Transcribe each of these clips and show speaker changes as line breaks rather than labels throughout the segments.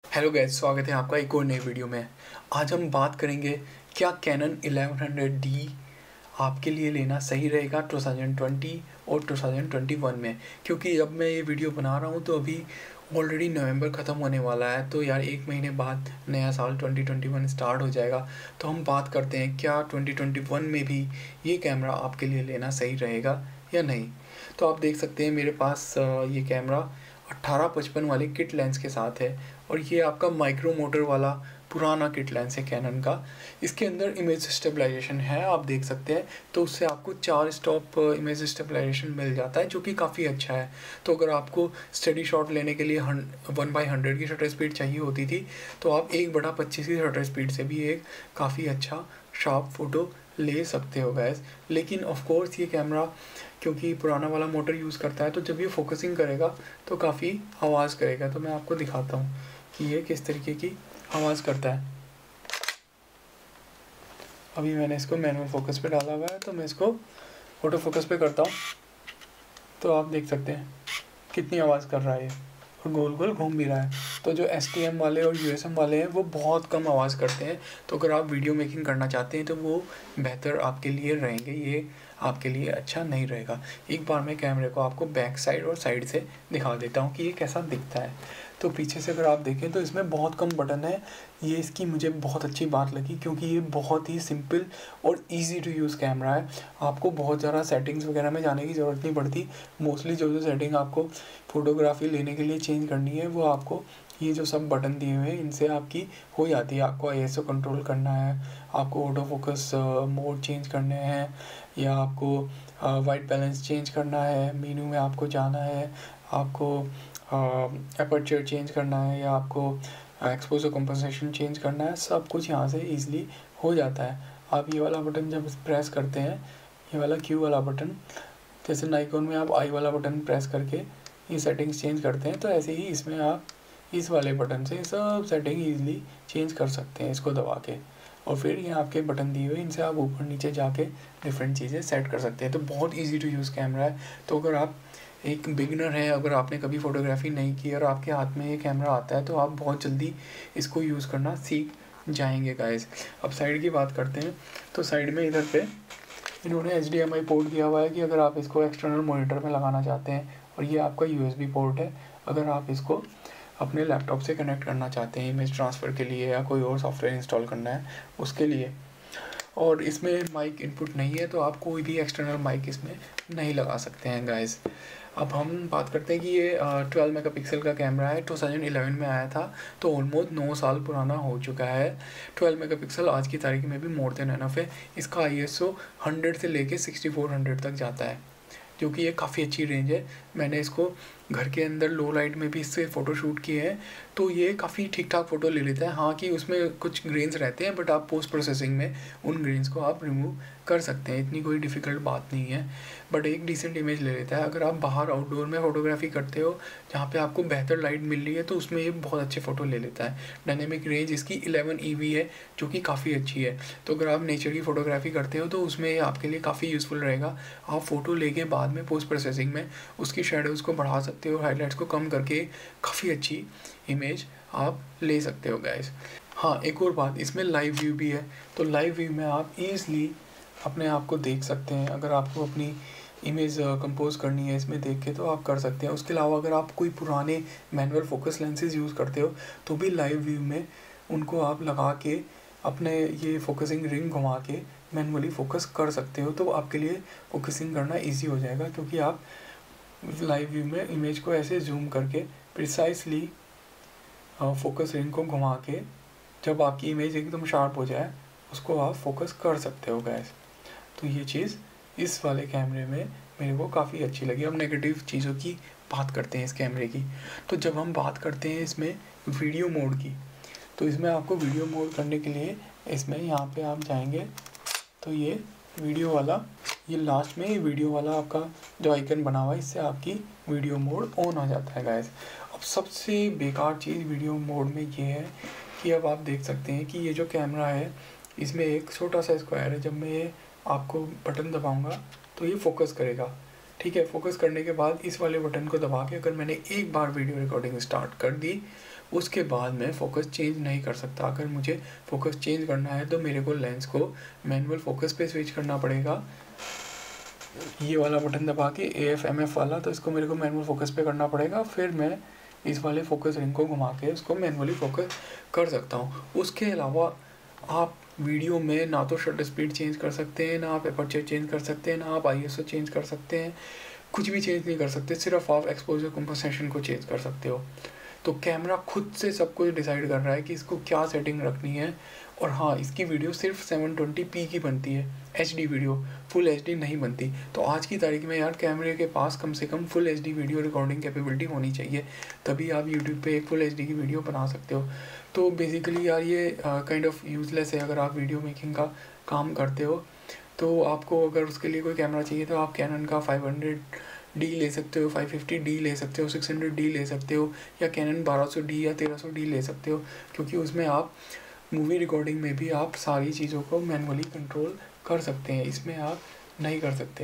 Hello guys, स्वागत है आपका एक और नई वीडियो में। आज हम बात करेंगे क्या कैनन 1100D आपके लिए लेना सही रहेगा 2020 और 2021 में। क्योंकि अब मैं ये वीडियो बना रहा हूँ तो अभी ऑलरेडी नवंबर ख़त्म होने वाला है, तो यार एक महीने बाद नया साल 2021 स्टार्ट हो जाएगा। तो हम बात करते हैं क्या 2021 में भी ये कैमरा आपके लिए लेना सही रहेगा या नहीं। तो आप देख सकते हैं मेरे पास ये कैमरा 18-55 वाले किट लेंस के साथ है और ये आपका माइक्रो मोटर वाला पुराना किट लेंस है कैनन का। इसके अंदर इमेज स्टेबलाइजेशन है, आप देख सकते हैं। तो उससे आपको 4 स्टॉप इमेज स्टेबलाइजेशन मिल जाता है, जो कि काफ़ी अच्छा है। तो अगर आपको स्टडी शॉट लेने के लिए 1/100 की शटर स्पीड चाहिए होती थी, तो आप 1/25 की शटर स्पीड से भी एक काफ़ी अच्छा शार्प फ़ोटो ले सकते हो गैस। लेकिन ऑफ कोर्स ये कैमरा क्योंकि पुराना वाला मोटर यूज़ करता है, तो जब ये फोकसिंग करेगा तो काफ़ी आवाज़ करेगा। तो मैं आपको दिखाता हूँ कि ये किस तरीके की आवाज़ करता है। अभी मैंने इसको मैनुअल फोकस पे डाला हुआ है, तो मैं इसको ऑटो फोकस पे करता हूँ, तो आप देख सकते हैं कितनी आवाज़ कर रहा है ये, और गोल गोल घूम भी रहा है। तो जो STM वाले और USM वाले हैं वो बहुत कम आवाज़ करते हैं। तो अगर आप वीडियो मेकिंग करना चाहते हैं तो वो बेहतर आपके लिए रहेंगे, ये आपके लिए अच्छा नहीं रहेगा। एक बार मैं कैमरे को आपको बैक साइड और साइड से दिखा देता हूँ कि ये कैसा दिखता है। तो पीछे से अगर आप देखें तो इसमें बहुत कम बटन है। ये इसकी मुझे बहुत अच्छी बात लगी क्योंकि ये बहुत ही सिंपल और इजी टू यूज़ कैमरा है। आपको बहुत ज़्यादा सेटिंग्स वगैरह में जाने की ज़रूरत नहीं पड़ती। मोस्टली जो सेटिंग आपको फ़ोटोग्राफी लेने के लिए चेंज करनी है वो आपको ये जो सब बटन दिए हुए हैं इनसे आपकी हो जाती है। आपको ISO कंट्रोल करना है, आपको ऑटो फोकस मोड चेंज करने हैं, या आपको वाइट बैलेंस चेंज करना है, मेनू में आपको जाना है, आपको अपर्चर चेंज करना है, या आपको एक्सपोजर कंपनसेशन चेंज करना है। सब कुछ यहाँ से ईजिली हो जाता है। आप ये वाला बटन जब प्रेस करते हैं, ये वाला Q वाला बटन, जैसे नाइकॉन में आप I वाला बटन प्रेस करके ये सेटिंग्स चेंज करते हैं, तो ऐसे ही इसमें आप इस वाले बटन से सब सेटिंग ईजिली चेंज कर सकते हैं इसको दबा के। और फिर ये आपके बटन दिए हुए, इनसे आप ऊपर नीचे जाके डिफरेंट चीज़ें सेट कर सकते हैं। तो बहुत इजी टू यूज़ कैमरा है। तो अगर आप एक बिगिनर है, अगर आपने कभी फ़ोटोग्राफी नहीं की और आपके हाथ में ये कैमरा आता है, तो आप बहुत जल्दी इसको यूज़ करना सीख जाएंगे गाइस। अब साइड की बात करते हैं। तो साइड में इधर पे इन्होंने HDMI पोर्ट दिया हुआ है कि अगर आप इसको एक्सटर्नल मॉनिटर में लगाना चाहते हैं, और ये आपका USB पोर्ट है अगर आप इसको अपने लैपटॉप से कनेक्ट करना चाहते हैं इमेज ट्रांसफ़र के लिए, या कोई और सॉफ्टवेयर इंस्टॉल करना है उसके लिए। और इसमें माइक इनपुट नहीं है, तो आप कोई भी एक्सटर्नल माइक इसमें नहीं लगा सकते हैं गाइस। अब हम बात करते हैं कि ये 12 मेगापिक्सल का कैमरा है, 2011 में आया था, तो ऑलमोस्ट 9 साल पुराना हो चुका है। 12 मेगापिक्सल आज की तारीख में भी मोर देन एनफ है। इसका ISO 100 से लेके 6400 तक जाता है, जो कि ये काफ़ी अच्छी रेंज है। मैंने इसको घर के अंदर लो लाइट में भी इससे फ़ोटो शूट किए हैं, तो ये काफ़ी ठीक ठाक फ़ोटो ले लेता है। हाँ कि उसमें कुछ ग्रेन्स रहते हैं, बट आप पोस्ट प्रोसेसिंग में उन ग्रेन्स को आप रिमूव कर सकते हैं, इतनी कोई डिफ़िकल्ट बात नहीं है। बट एक डिसेंट इमेज ले लेता है। अगर आप बाहर आउटडोर में फ़ोटोग्राफी करते हो जहाँ पे आपको बेहतर लाइट मिल रही है, तो उसमें ये बहुत अच्छे फ़ोटो ले लेता है। डायनेमिक रेंज इसकी 11 EV है, जो कि काफ़ी अच्छी है। तो अगर आप नेचर की फ़ोटोग्राफी करते हो तो उसमें ये आपके लिए काफ़ी यूज़फुल रहेगा। आप फ़ोटो लेके बाद में पोस्ट प्रोसेसिंग में उसकी शेडोज़ को बढ़ा सकते हो, हाईलाइट्स को कम करके काफ़ी अच्छी इमेज आप ले सकते हो गाइस। हाँ, एक और बात, इसमें लाइव व्यू भी है। तो लाइव व्यू में आप ईज़िली अपने आप को देख सकते हैं। अगर आपको अपनी इमेज कंपोज करनी है इसमें देख के, तो आप कर सकते हैं। उसके अलावा अगर आप कोई पुराने मैनुअल फोकस लेंसेज यूज़ करते हो तो भी लाइव व्यू में उनको आप लगा के अपने ये फोकसिंग रिंग घुमा के मैनुअली फोकस कर सकते हो। तो आपके लिए फोकसिंग करना ईजी हो जाएगा, क्योंकि आप लाइव व्यू में इमेज को ऐसे जूम करके प्रिसाइसली फोकस रिंग को घुमा के जब आपकी इमेज एकदम शार्प हो जाए उसको आप फोकस कर सकते हो गैस। तो ये चीज़ इस वाले कैमरे में मेरे को काफ़ी अच्छी लगी। अब नेगेटिव चीज़ों की बात करते हैं इस कैमरे की। तो जब हम बात करते हैं इसमें वीडियो मोड की, तो इसमें आपको वीडियो मोड करने के लिए इसमें यहाँ पे आप जाएंगे तो ये वीडियो वाला, ये लास्ट में ये वीडियो वाला आपका जो आइकन बना हुआ है, इससे आपकी वीडियो मोड ऑन हो जाता है गाइस। अब सबसे बेकार चीज़ वीडियो मोड में ये है कि अब आप देख सकते हैं कि ये जो कैमरा है इसमें एक छोटा सा स्क्वायर है। जब मैं ये आपको बटन दबाऊंगा तो ये फोकस करेगा, ठीक है। फोकस करने के बाद इस वाले बटन को दबा के अगर मैंने एक बार वीडियो रिकॉर्डिंग स्टार्ट कर दी, उसके बाद मैं फ़ोकस चेंज नहीं कर सकता। अगर मुझे फ़ोकस चेंज करना है तो मेरे को लेंस को मैनुअल फ़ोकस पे स्विच करना पड़ेगा, ये वाला बटन दबा के AF/MF वाला, तो इसको मेरे को मैनुअल फोकस पे करना पड़ेगा। फिर मैं इस वाले फोकस रिंग को घुमा के उसको मैनुअली फोकस कर सकता हूँ। उसके अलावा आप वीडियो में ना तो शटर स्पीड चेंज कर सकते हैं, ना आप एपर्चर चेंज कर सकते हैं, ना आप ISO चेंज कर सकते हैं, कुछ भी चेंज नहीं कर सकते। सिर्फ आप एक्सपोजर कंपोजिशन को चेंज कर सकते हो। तो कैमरा खुद से सब कुछ डिसाइड कर रहा है कि इसको क्या सेटिंग रखनी है। और हाँ, इसकी वीडियो सिर्फ 720p की बनती है, HD वीडियो, फुल HD नहीं बनती। तो आज की तारीख में यार कैमरे के पास कम से कम full HD video recording capability होनी चाहिए, तभी आप यूट्यूब पे एक फुल HD की वीडियो बना सकते हो। तो बेसिकली यार ये काइंड ऑफ यूज़लेस है अगर आप वीडियो मेकिंग का काम करते हो। तो आपको अगर उसके लिए कोई कैमरा चाहिए तो आप कैनन का 500D ले सकते हो, 550D ले सकते हो, 600D ले सकते हो, या कैनन 1200D या 1300D ले सकते हो, क्योंकि उसमें आप मूवी रिकॉर्डिंग में भी आप सारी चीज़ों को मैनुअली कंट्रोल कर सकते हैं, इसमें आप नहीं कर सकते।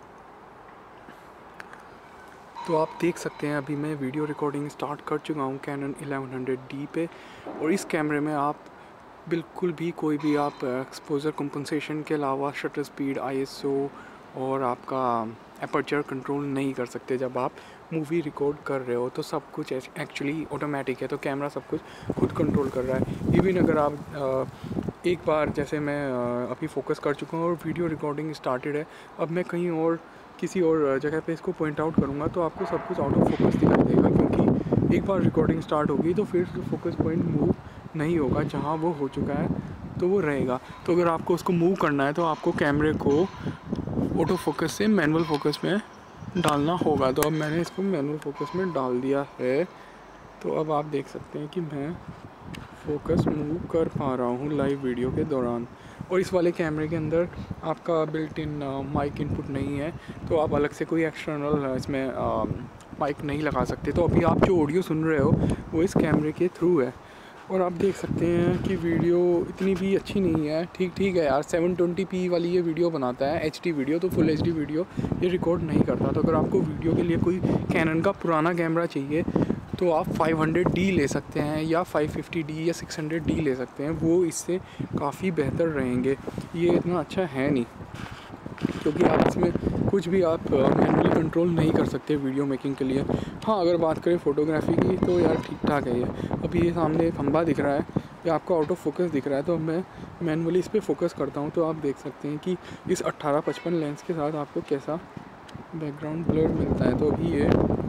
तो आप देख सकते हैं अभी मैं वीडियो रिकॉर्डिंग स्टार्ट कर चुका हूँ कैनन 1100D पे, और इस कैमरे में आप बिल्कुल भी कोई भी आप एक्सपोजर कंपनसेशन के अलावा शटर स्पीड, ISO और आपका एपर्चर कंट्रोल नहीं कर सकते। जब आप मूवी रिकॉर्ड कर रहे हो तो सब कुछ एक्चुअली ऑटोमेटिक है, तो कैमरा सब कुछ खुद कंट्रोल कर रहा है। इवन अगर आप एक बार, जैसे मैं अभी फोकस कर चुका हूँ और वीडियो रिकॉर्डिंग स्टार्टेड है, अब मैं कहीं और किसी और जगह पे इसको पॉइंट आउट करूँगा तो आपको सब कुछ आउट ऑफ फोकस दिखाई देगा, क्योंकि एक बार रिकॉर्डिंग स्टार्ट होगी तो फिर फोकस पॉइंट मूव नहीं होगा, जहाँ वो हो चुका है तो वो रहेगा। तो अगर आपको उसको मूव करना है तो आपको कैमरे को ऑटो फोकस से मैनुअल फोकस में डालना होगा। तो अब मैंने इसको मैनुअल फोकस में डाल दिया है, तो अब आप देख सकते हैं कि मैं फोकस मूव कर पा रहा हूँ लाइव वीडियो के दौरान। और इस वाले कैमरे के अंदर आपका बिल्ट इन माइक इनपुट नहीं है, तो आप अलग से कोई एक्सटर्नल इसमें माइक नहीं लगा सकते। तो अभी आप जो ऑडियो सुन रहे हो वो इस कैमरे के थ्रू है। और आप देख सकते हैं कि वीडियो इतनी भी अच्छी नहीं है, ठीक है यार, 720p वाली ये वीडियो बनाता है, HD वीडियो, तो फुल HD वीडियो ये रिकॉर्ड नहीं करता। तो अगर आपको वीडियो के लिए कोई कैनन का पुराना कैमरा चाहिए तो आप 500D ले सकते हैं, या 550D या 600D ले सकते हैं, वो इससे काफ़ी बेहतर रहेंगे। ये इतना अच्छा है नहीं, क्योंकि आप इसमें कुछ भी आप मैनुअली कंट्रोल नहीं कर सकते वीडियो मेकिंग के लिए। हाँ, अगर बात करें फ़ोटोग्राफी की तो यार ठीक ठाक है ये। अभी ये सामने एक खंबा दिख रहा है, ये आपको आउट ऑफ फोकस दिख रहा है, तो मैं मैनुअली इस पर फोकस करता हूँ तो आप देख सकते हैं कि इस 1855 लेंस के साथ आपको कैसा बैकग्राउंड ब्लर मिलता है। तो अभी ये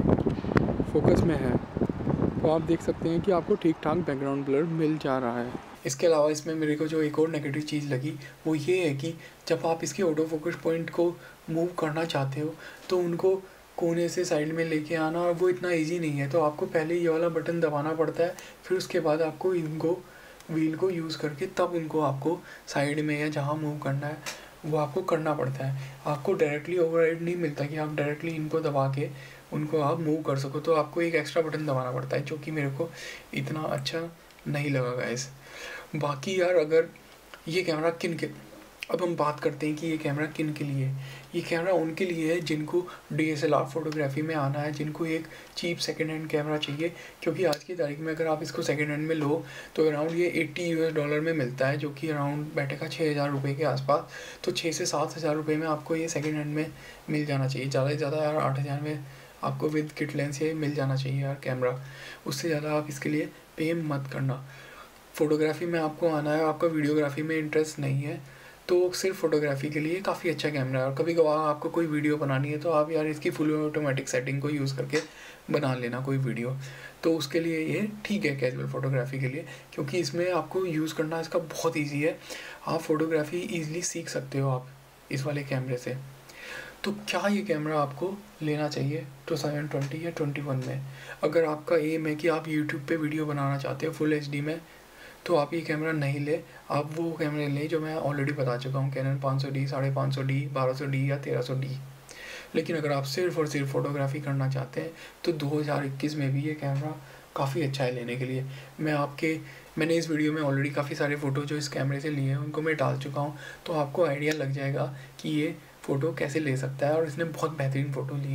फोकस में है, तो आप देख सकते हैं कि आपको ठीक ठाक बैकग्राउंड ब्लर मिल जा रहा है। इसके अलावा इसमें मेरे को जो एक और नेगेटिव चीज़ लगी वो ये है कि जब आप इसके ऑटो फोकस पॉइंट को मूव करना चाहते हो तो उनको कोने से साइड में लेके आना, और वो इतना इजी नहीं है। तो आपको पहले ये वाला बटन दबाना पड़ता है, फिर उसके बाद आपको इनको व्हील को यूज़ करके तब उनको आपको साइड में या जहाँ मूव करना है वो आपको करना पड़ता है। आपको डायरेक्टली ओवरराइड नहीं मिलता कि आप डायरेक्टली इनको दबा के उनको आप मूव कर सको, तो आपको एक एक्स्ट्रा बटन दबाना पड़ता है, जो कि मेरे को इतना अच्छा नहीं लगा गाइस। बाकी यार, अगर ये कैमरा अब हम बात करते हैं कि ये कैमरा किन के लिए है। ये कैमरा उनके लिए है जिनको DSLR फोटोग्राफी में आना है, जिनको एक चीप सेकेंड हैंड कैमरा चाहिए, क्योंकि आज की तारीख में अगर आप इसको सेकेंड हैंड में लो तो अराउंड ये $80 में मिलता है, जो कि अराउंड बैठेगा 6,000 रुपये के आसपास। तो 6 से 7,000 रुपये में आपको ये सेकेंड हैंड में मिल जाना चाहिए। ज़्यादा से ज़्यादा यार 8,000 में आपको विद किट लेंस ये मिल जाना चाहिए यार कैमरा। उससे ज़्यादा आप इसके लिए पे मत करना। फ़ोटोग्राफी में आपको आना है, आपका वीडियोग्राफी में इंटरेस्ट नहीं है, तो सिर्फ फ़ोटोग्राफी के लिए काफ़ी अच्छा कैमरा है। और कभी कभार आपको कोई वीडियो बनानी है तो आप यार इसकी फुल ऑटोमेटिक सेटिंग को यूज़ करके बना लेना कोई वीडियो, तो उसके लिए ये ठीक है कैजुअल फ़ोटोग्राफी के लिए, क्योंकि इसमें आपको यूज़ करना इसका बहुत ईजी है। आप फ़ोटोग्राफी ईजिली सीख सकते हो आप इस वाले कैमरे से। तो क्या ये कैमरा आपको लेना चाहिए 2020 या 21 में? अगर आपका एम है कि आप यूट्यूब पे वीडियो बनाना चाहते हो फुल HD में, तो आप ये कैमरा नहीं ले, आप वो कैमरे लें जो मैं ऑलरेडी बता चुका हूँ, कैनन 500D, 550D, 1200D या 1300D। लेकिन अगर आप सिर्फ और सिर्फ फ़ोटोग्राफी करना चाहते हैं तो 2021 में भी ये कैमरा काफ़ी अच्छा है लेने के लिए। मैंने इस वीडियो में ऑलरेडी काफ़ी सारे फ़ोटो जो इस कैमरे से लिए हैं उनको मैं डाल चुका हूँ, तो आपको आइडिया लग जाएगा कि ये फ़ोटो कैसे ले सकता है। और इसने बहुत बेहतरीन फ़ोटो लिए हैं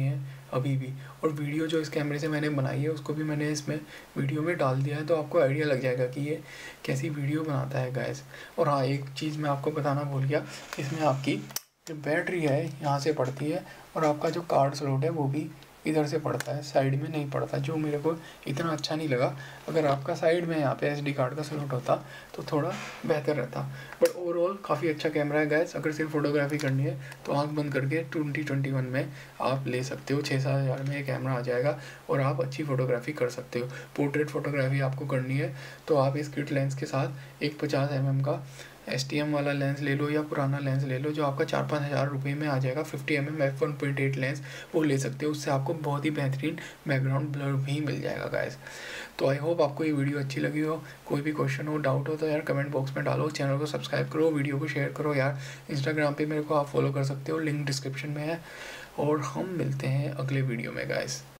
अभी भी। और वीडियो जो इस कैमरे से मैंने बनाई है उसको भी मैंने इसमें वीडियो में डाल दिया है, तो आपको आइडिया लग जाएगा कि ये कैसी वीडियो बनाता है गाइस। और हाँ, एक चीज़ मैं आपको बताना भूल गया, इसमें आपकी जो बैटरी है यहाँ से पड़ती है और आपका जो कार्ड स्लॉट है वो भी इधर से पड़ता है, साइड में नहीं पड़ता, जो मेरे को इतना अच्छा नहीं लगा। अगर आपका साइड में यहाँ पे SD कार्ड का स्लॉट होता तो थोड़ा बेहतर रहता। बट ओवरऑल काफ़ी अच्छा कैमरा है गाइस। अगर सिर्फ फोटोग्राफी करनी है तो आँख बंद करके 2021 में आप ले सकते हो। 6-7 हज़ार में ये कैमरा आ जाएगा और आप अच्छी फ़ोटोग्राफी कर सकते हो। पोर्ट्रेट फ़ोटोग्राफी आपको करनी है तो आप इस किट लेंस के साथ एक 50 mm का STM वाला लेंस ले लो या पुराना लेंस ले लो, जो आपका 4-5 हज़ार रुपये में आ जाएगा। 50 mm f1.8 लेंस वो ले सकते हो, उससे आपको बहुत ही बेहतरीन बैकग्राउंड ब्लर भी मिल जाएगा गाइस। तो आई होप आपको ये वीडियो अच्छी लगी हो। कोई भी क्वेश्चन हो, डाउट हो तो यार कमेंट बॉक्स में डालो। चैनल को सब्सक्राइब करो, वीडियो को शेयर करो यार। इंस्टाग्राम पे मेरे को आप फॉलो कर सकते हो, लिंक डिस्क्रिप्शन में है। और हम मिलते हैं अगले वीडियो में गाइस।